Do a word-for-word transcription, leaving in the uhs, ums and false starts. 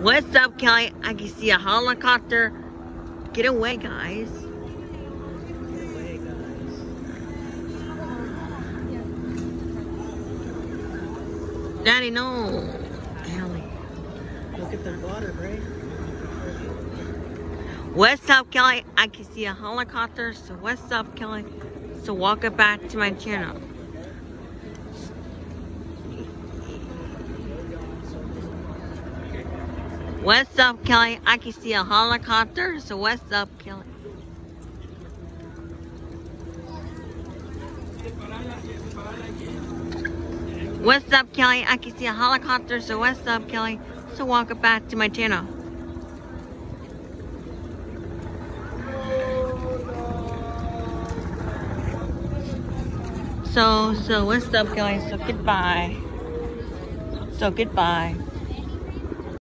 What's up, Kelly? I can see a helicopter. Get away, guys. Get away, guys. Daddy, no. Kelly. Look at the water, Bray. What's up, Kelly? I can see a helicopter. So what's up, Kelly? So welcome back to my channel. What's up, Kelly? I can see a helicopter. So what's up, Kelly? What's up, Kelly? I can see a helicopter. So what's up, Kelly? So welcome back to my channel. So, so what's up, Kelly? So goodbye. So goodbye.